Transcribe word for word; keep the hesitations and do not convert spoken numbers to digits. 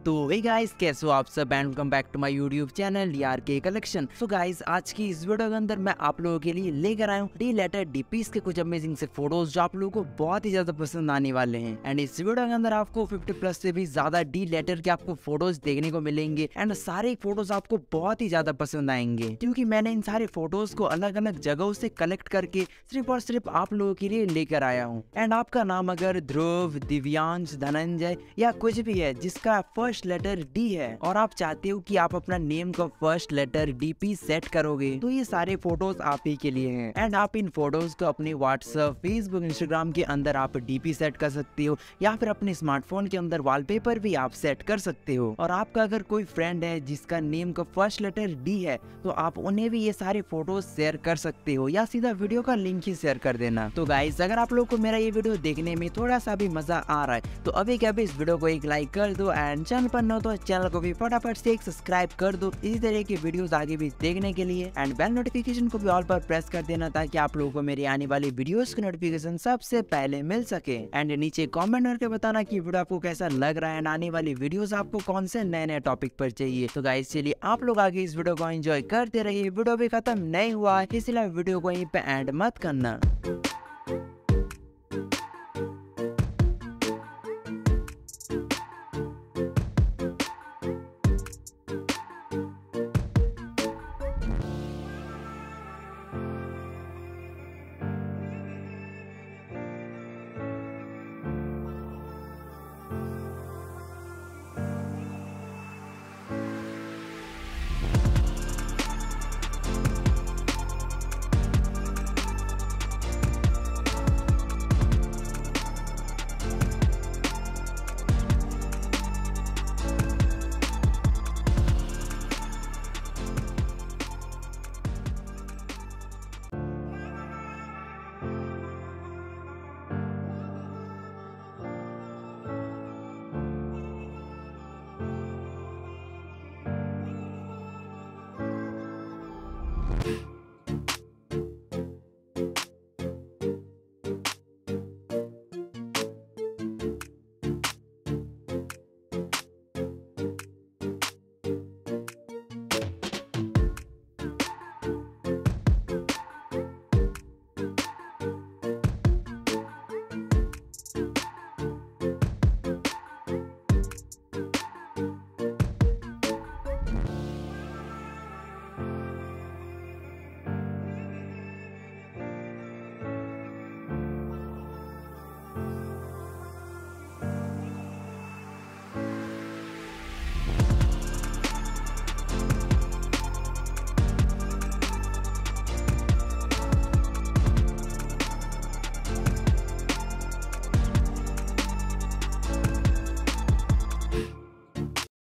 तो hey guys, कैसे हो आप सब and welcome back to my YouTube channel यार के कलेक्शन। सो गाइस, आज की इस वीडियो के अंदर मैं आप लोगों के लिए लेकर आया हूँ डी लेटर डीपीस के कुछ अमेजिंग से फोटोज जो आप लोगों को बहुत ही ज्यादा पसंद आने वाले हैं। एंड इस वीडियो के अंदर आपको फिफ्टी प्लस से भी ज्यादा डी लेटर के आपको फोटोज देखने को मिलेंगे एंड सारे फोटोज आपको बहुत ही ज्यादा पसंद आएंगे, क्योंकि मैंने इन सारे फोटोज को अलग अलग जगहों से कलेक्ट करके सिर्फ और सिर्फ आप लोगों के लिए लेकर आया हूँ। एंड आपका नाम अगर ध्रुव, दिव्यांश, धनंजय या कुछ भी है जिसका फर्स्ट लेटर डी है और आप चाहते हो कि आप अपना नेम का फर्स्ट लेटर डीपी सेट करोगे, तो ये सारे फोटोज आप ही के लिए हैं। एंड आप इन फोटोज को अपने व्हाट्सएप, फेसबुक, इंस्टाग्राम के अंदर आप डीपी सेट कर सकते हो या फिर अपने स्मार्टफोन के अंदर वॉलपेपर भी आप सेट कर सकते हो। और आपका अगर कोई फ्रेंड है जिसका नेम का फर्स्ट लेटर डी है, तो आप उन्हें भी ये सारे फोटोज शेयर कर सकते हो या सीधा वीडियो का लिंक ही शेयर कर देना। तो गाइस, अगर आप लोग को मेरा ये वीडियो देखने में थोड़ा सा भी मजा आ रहा है तो अभी क्या भी इस वीडियो को एक लाइक कर दो एंड चैनल पर न हो तो चैनल को भी फटाफट से एक सब्सक्राइब कर दो इसी तरह की वीडियोस आगे भी देखने के लिए। एंड बेल नोटिफिकेशन को भी ऑल पर प्रेस कर देना ताकि आप लोगों को मेरी आने वाली वीडियोस की नोटिफिकेशन सबसे पहले मिल सके। एंड नीचे कमेंट करके बताना कि वीडियो आपको कैसा लग रहा है, आने वाली वीडियोस आपको कौन से नए नए टॉपिक पर चाहिए। तो गाइस, चलिए आप लोग आगे इस वीडियो को एंजॉय करते रहिए। वीडियो भी खत्म नहीं हुआ है, इसलिए वीडियो को यहीं पे एंड मत करना।